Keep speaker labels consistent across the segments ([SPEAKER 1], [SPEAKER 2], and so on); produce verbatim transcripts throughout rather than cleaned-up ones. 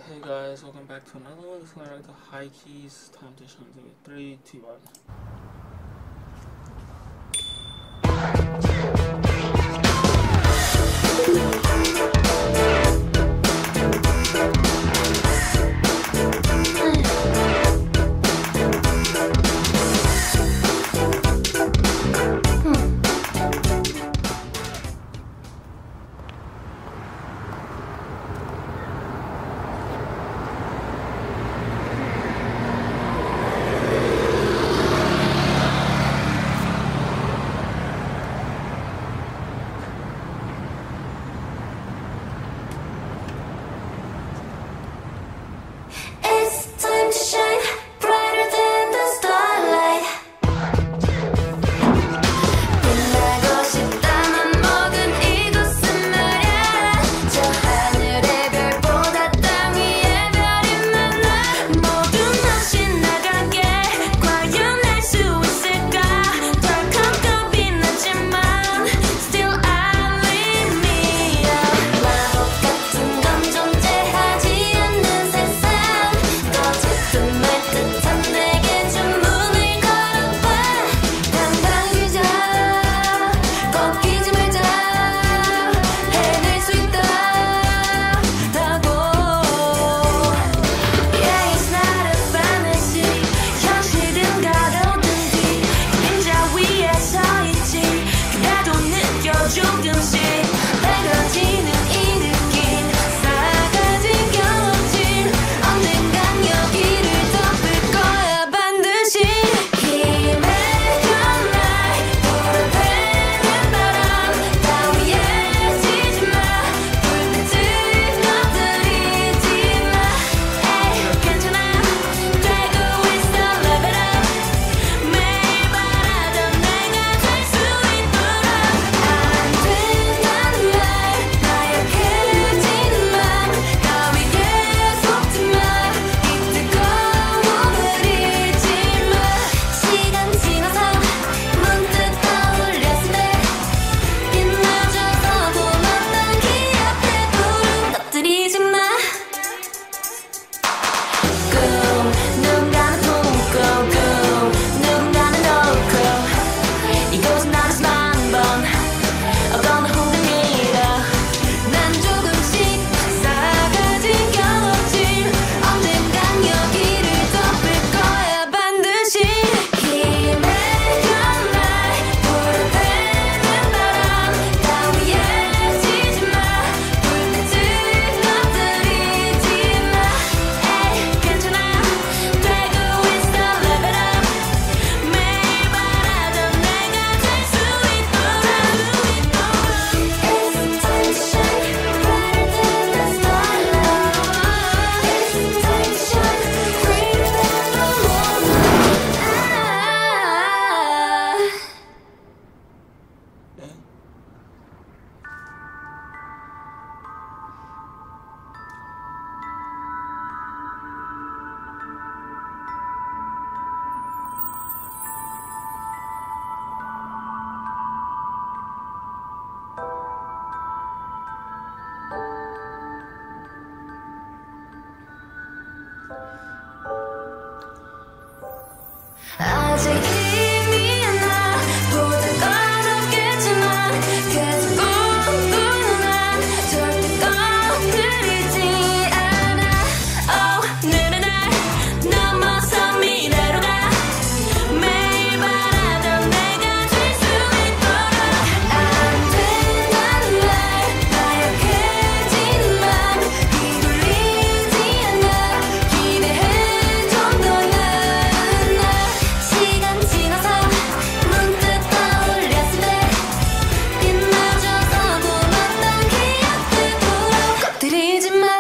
[SPEAKER 1] Hey guys, welcome back to another one. This is like the high keys time to shine. Three, two, one.
[SPEAKER 2] 아직 힘이 안 나 보다 어렵겠지만 계속 꿈꾸는 난 절대 꺼뜨리지 않아. Oh, 느는 날 넘어서 미래로 가. 매일 바라던 내가 될 수 있도록 안 된다는 말 나약해지는 맘 휘둘리지 않아. 기대해던 거야.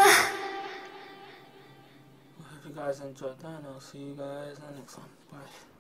[SPEAKER 1] Hope you guys enjoyed that, and I'll see you guys in the next one. Bye.